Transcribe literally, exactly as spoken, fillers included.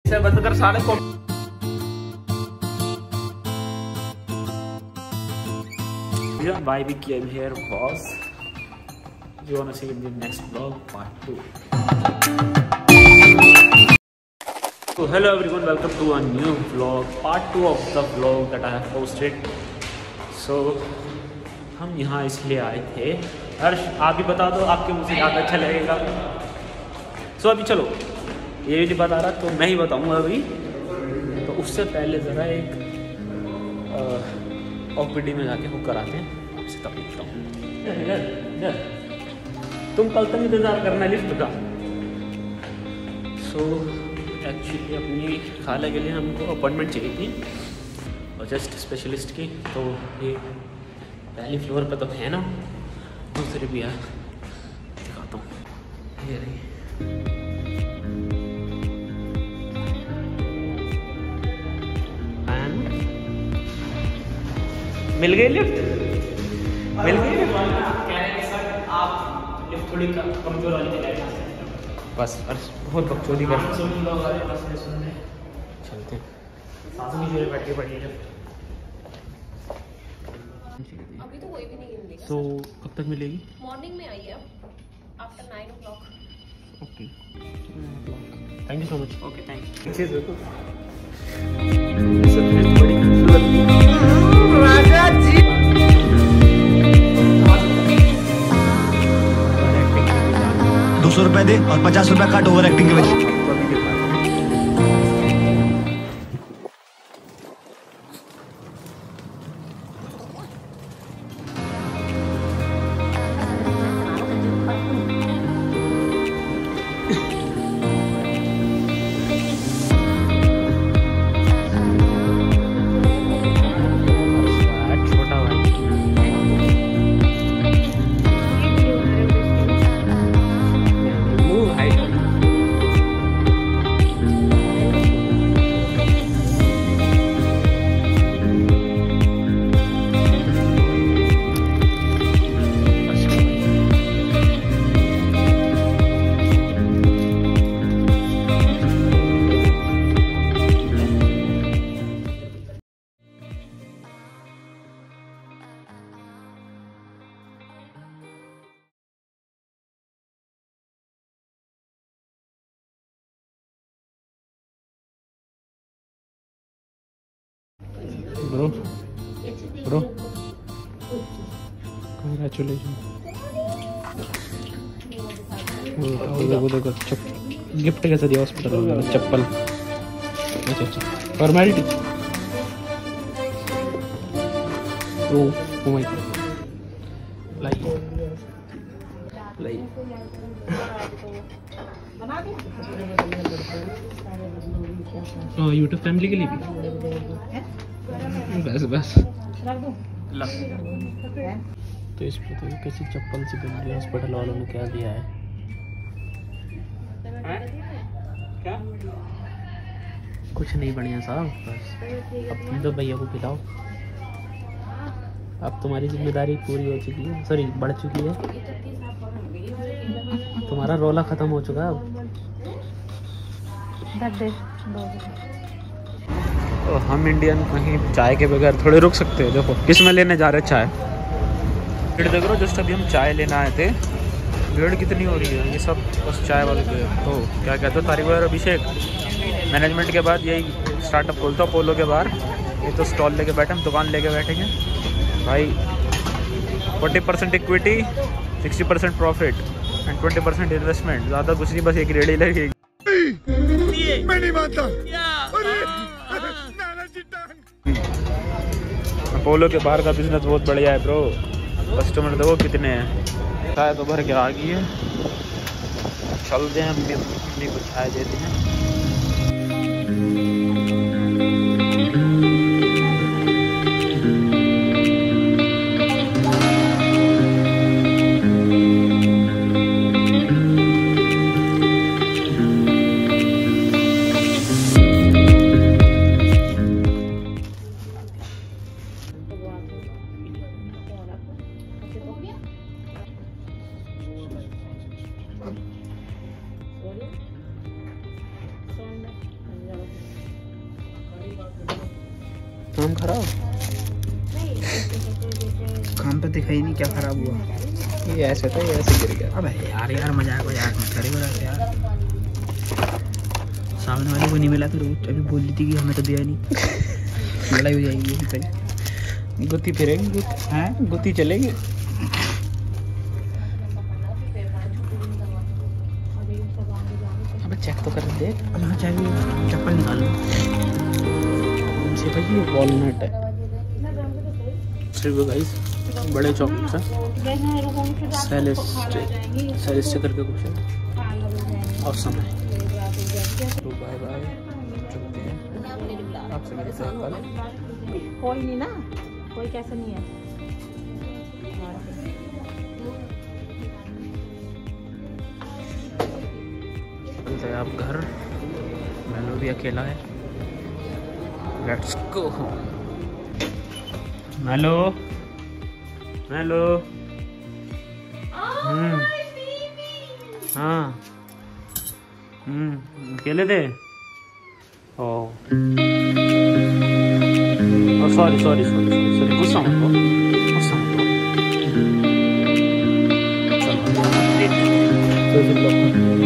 से बंद कर साले को। Why we came here was you wanna see in the next vlog part two. So hello everyone, welcome to a new vlog, part two of the vlog that I have posted. So हम यहाँ इसलिए आए थे। हर्ष आप भी बता दो, आपके मुझसे ज़्यादा अच्छा लगेगा। सो so, अभी चलो, ये भी नहीं बता रहा तो मैं ही बताऊँगा अभी। तो उससे पहले ज़रा एक ओपीडी में जाके बुक कराते हैं, आपसे तब लिखता हूँ। तुम कल तक इंतज़ार करना लिफ्ट का। सो एक्चुअली अपनी खाला के लिए हमको अपॉइंटमेंट चाहिए थी और जस्ट स्पेशलिस्ट की। तो ये पहली फ्लोर पे तो है ना, दूसरी भी है, दिखाता हूँ। ये रही। मिल गई लिफ्ट, मिल गई लिफ्ट। आप लिफ्ट थोड़ी कमजोर वाली जगह बस बहुत बकचोदी कर चलते हैं। सासू की जोड़े बैठ के पड़ी है। अभी तो कोई भी नहीं मिलेगा। सो कब तक मिलेगी? मॉर्निंग में आई है, after nine o'clock. Okay, thank you so much. Okay thank you. Raja ji दो सौ रुपए दे और पचास रुपए काट ओवर एक्टिंग के वजह। Bro bro congratulation. देखो देखो चप्पल गिफ्ट कैसे दिया हॉस्पिटल वालों ने, चप्पल। अच्छा अच्छा formality. Oh oh my god, लाइए लाइए। हाँ यूट्यूब फैमिली के लिए भी बस बस। तो इस पर तो किसी चप्पल से बन हॉस्पिटल वालों ने क्या दिया है? क्या? कुछ नहीं, बढ़िया साहब। बस अब तुम तो भैया को खिलाओ। अब तुम्हारी जिम्मेदारी पूरी हो चुकी है, सॉरी बढ़ चुकी है। तुम्हारा रोला खत्म हो चुका है अब। तो हम इंडियन कहीं चाय के बगैर थोड़े रुक सकते हैं। देखो किस में लेने जा रहे हैं चाय। भीड़ देख रहे हो, जस्ट अभी हम चाय लेना आए थे। भीड़ कितनी हो रही है, ये सब बस चाय वाले के। तो क्या कहते हो तारिक और अभिषेक, मैनेजमेंट के बाद यही स्टार्टअप खोलता हूँ पोलो के बाहर। ये तो स्टॉल लेके बैठे, हम दुकान लेके बैठेंगे भाई। Forty percent equity, sixty percent profit and twenty percent investment. ज़्यादा कुछ नहीं, बस एक रेडी लगेगी। मैं नहीं मानता। पोलो के बाहर का बिजनेस बहुत बढ़िया है ब्रो। कस्टमर देखो कितने हैं। चाय तो भर के आ गई है, चलते हैं। मम्मी को चाय देते हैं। काम खराब? काम तो दिखाई नहीं क्या खराब हुआ। ये ऐसे था, ये ऐसे गिर गया। अबे यार यार मजाक मजाक मत करेगा यार। सामने वाले को नहीं मिला तो अभी बोल दी थी कि हमें तो दिया नहीं। लड़ाई हो जाएगी यहीं पे। गुत्ती फिरेंगी, हैं गुत्ती चलेगी। अबे चेक तो कर दे। अब चाहिए चप्पल निकाल लो। से भाई ये वॉलनट है। सिर्फ गाइस बड़े चॉकलेट है, सेलेस्टे सेलेस्टे करके कुछ है और समय। तो बाय बाय, चलते हैं आपसे मिलते हैं कल। कोई नहीं ना, कोई कैसा नहीं है। चलते हैं आप घर, मैलो भी अकेला है। Let's go. मैलो मैलो हम्म हाँ हम्म अकेले थे? Oh sorry sorry sorry sorry sorry गुस्सा मत हो, गुस्सा मत हो। चलो